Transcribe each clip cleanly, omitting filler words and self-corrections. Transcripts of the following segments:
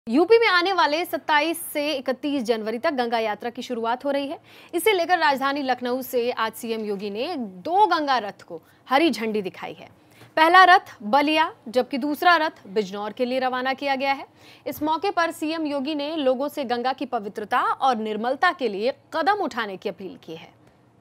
UP में आने वाले 27 से 31 जनवरी तक गंगा यात्रा की शुरुआत हो रही है। इसे लेकर राजधानी लखनऊ से आज सीएम योगी ने 2 गंगा रथ को हरी झंडी दिखाई है। पहला रथ बलिया जबकि दूसरा रथ बिजनौर के लिए रवाना किया गया है। इस मौके पर सीएम योगी ने लोगों से गंगा की पवित्रता और निर्मलता के लिए कदम उठाने की अपील की है।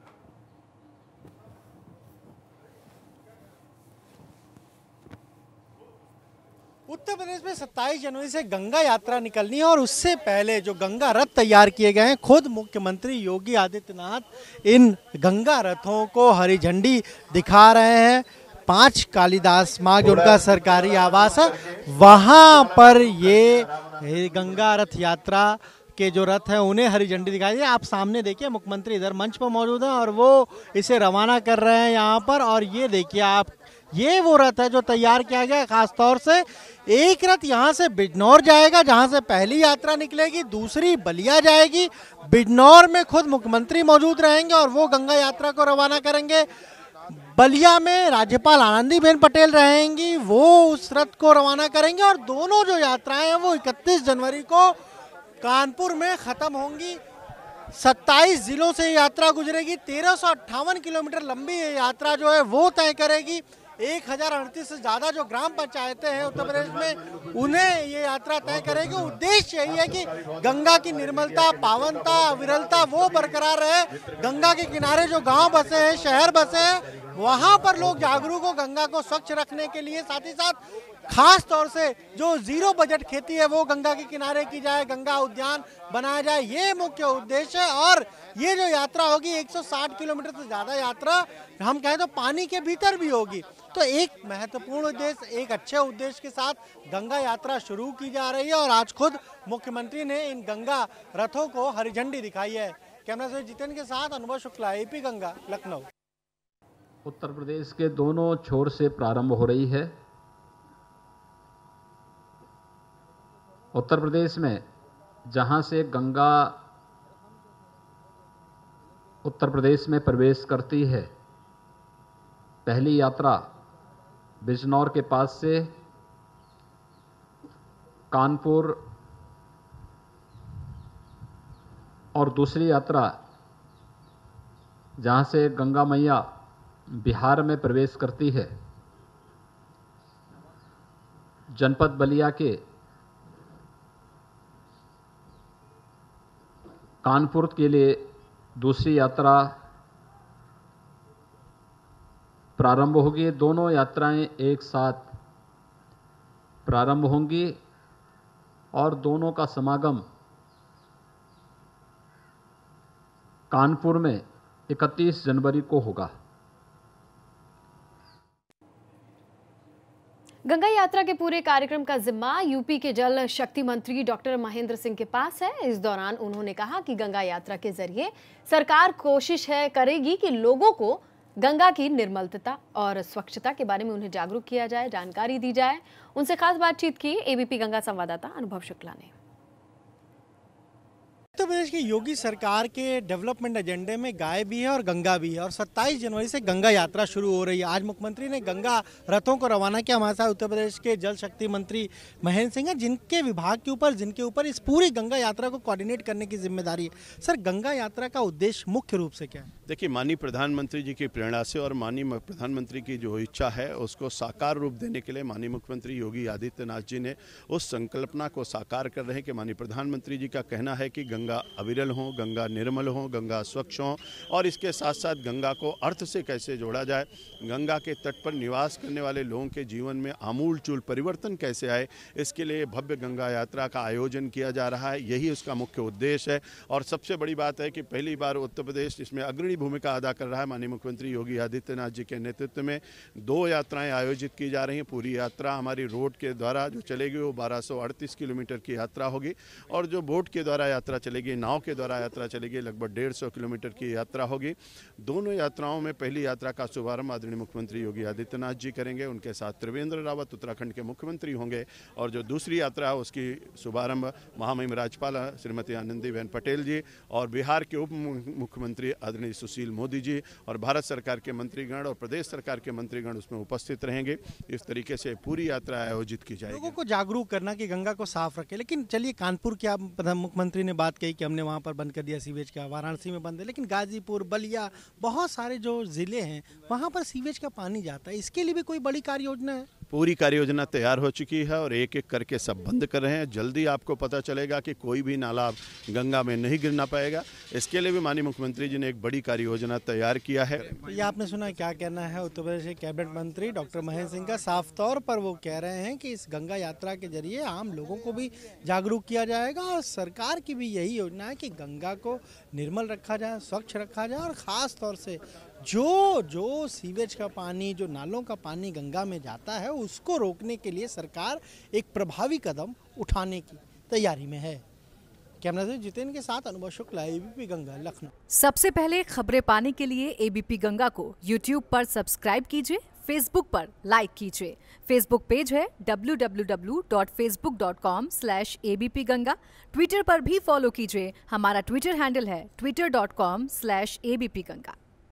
उत्तर प्रदेश में 27 जनवरी से गंगा यात्रा निकलनी है और उससे पहले जो गंगा रथ तैयार किए गए हैं, खुद मुख्यमंत्री योगी आदित्यनाथ इन गंगा रथों को हरी झंडी दिखा रहे हैं। 5 कालिदास मार्ग उनका सरकारी आवास है, वहां पर ये गंगा रथ यात्रा के जो रथ हैं उन्हें हरी झंडी दिखाई दी। आप सामने देखिए, मुख्यमंत्री इधर मंच पर मौजूद हैं और वो इसे रवाना कर रहे हैं यहाँ पर। और ये देखिए आप, ये वो रथ है जो तैयार किया गया है खास तौर से। एक रथ यहाँ से बिजनौर जाएगा जहाँ से पहली यात्रा निकलेगी, दूसरी बलिया जाएगी। बिजनौर में खुद मुख्यमंत्री मौजूद रहेंगे और वो गंगा यात्रा को रवाना करेंगे। बलिया में राज्यपाल आनंदीबेन पटेल रहेंगी, वो उस रथ को रवाना करेंगे। और दोनों जो यात्राएं हैं वो 31 जनवरी को कानपुर में खत्म होंगी। 27 जिलों से यात्रा गुजरेगी। 1358 किलोमीटर लंबी ये यात्रा जो है वो तय करेगी। 1038 से ज़्यादा जो ग्राम पंचायतें हैं उत्तर प्रदेश में, उन्हें ये यात्रा तय करेगी। उद्देश्य यही है कि गंगा की निर्मलता, पावनता, अविरलता वो बरकरार रहे। गंगा के किनारे जो गांव बसे हैं, शहर बसे हैं, वहाँ पर लोग जागरूक हो गंगा को स्वच्छ रखने के लिए। साथ ही साथ खास तौर से जो जीरो बजट खेती है वो गंगा के किनारे की जाए, गंगा उद्यान बनाया जाए, ये मुख्य उद्देश्य है। और ये जो यात्रा होगी 160 किलोमीटर से ज़्यादा यात्रा हम कहें तो पानी के भीतर भी होगी। तो एक महत्वपूर्ण उद्देश्य, एक अच्छे उद्देश्य के साथ गंगा यात्रा शुरू की जा रही है और आज खुद मुख्यमंत्री ने इन गंगा रथों को हरी झंडी दिखाई है। कैमरा से जितेंद्र के साथ अनुभव शुक्ला, एपी गंगा, लखनऊ। उत्तर प्रदेश के दोनों छोर से प्रारंभ हो रही है। उत्तर प्रदेश में जहां से गंगा उत्तर प्रदेश में प्रवेश करती है, पहली यात्रा बिजनौर के पास से कानपुर और दूसरी यात्रा जहां से गंगा मैया बिहार में प्रवेश करती है, जनपद बलिया के कानपुर के लिए दूसरी यात्रा प्रारंभ होगी। दोनों यात्राएं एक साथ प्रारंभ होंगी और दोनों का समागम कानपुर में 31 जनवरी को होगा। गंगा यात्रा के पूरे कार्यक्रम का जिम्मा यूपी के जल शक्ति मंत्री डॉक्टर महेंद्र सिंह के पास है। इस दौरान उन्होंने कहा कि गंगा यात्रा के जरिए सरकार कोशिश करेगी कि लोगों को गंगा की निर्मलता और स्वच्छता के बारे में उन्हें जागरूक किया जाए, जानकारी दी जाए। उनसे खास बातचीत की एबीपी गंगा संवाददाता अनुभव शुक्ला ने। उत्तर प्रदेश की योगी सरकार के डेवलपमेंट एजेंडे में गाय भी है और गंगा भी है और 27 जनवरी से गंगा यात्रा शुरू हो रही है। आज मुख्यमंत्री ने गंगा रथों को रवाना किया। हमारे साथ उत्तर प्रदेश के जल शक्ति मंत्री महेंद्र सिंह हैं, जिनके विभाग के ऊपर, जिनके ऊपर इस पूरी गंगा यात्रा को कोऑर्डिनेट करने की जिम्मेदारी है। सर, गंगा यात्रा का उद्देश्य मुख्य रूप से क्या है? देखिए, माननीय प्रधानमंत्री जी की प्रेरणा से और माननीय प्रधानमंत्री की जो इच्छा है उसको साकार रूप देने के लिए माननीय मुख्यमंत्री योगी आदित्यनाथ जी ने उस संकल्पना को साकार कर रहे हैं कि माननीय प्रधानमंत्री जी का कहना है कि गंगा अविरल हो, गंगा निर्मल हो, गंगा स्वच्छ हो और इसके साथ साथ गंगा को अर्थ से कैसे जोड़ा जाए, गंगा के तट पर निवास करने वाले लोगों के जीवन में आमूलचूल परिवर्तन कैसे आए, इसके लिए भव्य गंगा यात्रा का आयोजन किया जा रहा है। यही उसका मुख्य उद्देश्य है और सबसे बड़ी बात है कि पहली बार उत्तर प्रदेश इसमें अग्रणी भूमिका अदा कर रहा है। माननीय मुख्यमंत्री योगी आदित्यनाथ जी के नेतृत्व में 2 यात्राएं आयोजित की जा रही हैं। पूरी यात्रा हमारी रोड के द्वारा जो चलेगी वो 1238 किलोमीटर की यात्रा होगी और जो बोट के द्वारा यात्रा चलेगी, नाव के द्वारा यात्रा चलेगी। लगभग 150 किलोमीटर की यात्रा होगी। दोनों यात्राओं में पहली यात्रा का शुभारंभ आदरणीय मुख्यमंत्री योगी आदित्यनाथ जी करेंगे। उनके साथ त्रिवेंद्र रावत उत्तराखंड के मुख्यमंत्री होंगे और जो दूसरी यात्रा है उसकी शुभारंभ महामहिम राज्यपाल श्रीमती आनंदीबेन पटेल जी और बिहार के उप मुख्यमंत्री आदरणीय सुशील मोदी जी और भारत सरकार के मंत्रीगण और प्रदेश सरकार के मंत्रीगण उसमें उपस्थित रहेंगे। इस तरीके से पूरी यात्रा आयोजित की जाएगी। लोगों को जागरूक करना कि गंगा को साफ रखें। लेकिन चलिए, कानपुर की आप मुख्यमंत्री ने बात कही कि हमने वहाँ पर बंद कर दिया सीवेज का, वाराणसी में बंद है, लेकिन गाजीपुर, बलिया, बहुत सारे जो जिले हैं वहाँ पर सीवेज का पानी जाता है। इसके लिए भी कोई बड़ी कार्य योजना है? पूरी कार्य योजना तैयार हो चुकी है और एक एक करके सब बंद कर रहे हैं। जल्दी आपको पता चलेगा कि कोई भी नाला गंगा में नहीं गिरना पाएगा। इसके लिए भी माननीय मुख्यमंत्री जी ने एक बड़ी कार्य योजना तैयार किया है। तो ये आपने सुना, क्या कहना है उत्तर प्रदेश के कैबिनेट मंत्री डॉक्टर महेंद्र सिंह का? साफ तौर पर वो कह रहे हैं कि इस गंगा यात्रा के जरिए आम लोगों को भी जागरूक किया जाएगा और सरकार की भी यही योजना है कि गंगा को निर्मल रखा जाए, स्वच्छ रखा जाए और ख़ास तौर से जो सीवेज का पानी, जो नालों का पानी गंगा में जाता है, उसको रोकने के लिए सरकार एक प्रभावी कदम उठाने की तैयारी में है। कैमरा से जितेंद्र के साथ अनुभव शुक्ला, एबीपी गंगा, लखनऊ। सबसे पहले खबरें पाने के लिए एबीपी गंगा को यूट्यूब पर सब्सक्राइब कीजिए, फेसबुक पर लाइक कीजिए। फेसबुक पेज है www.facebook.com/abp गंगा। ट्विटर पर भी फॉलो कीजिए, हमारा ट्विटर हैंडल है twitter.com/abp गंगा।